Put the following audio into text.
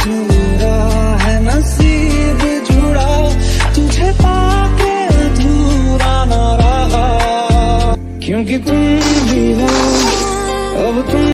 मेरा है नसीब जुड़ा, तुझे पाके अधूरा न रहा, क्योंकि तुम भी हो अब तुम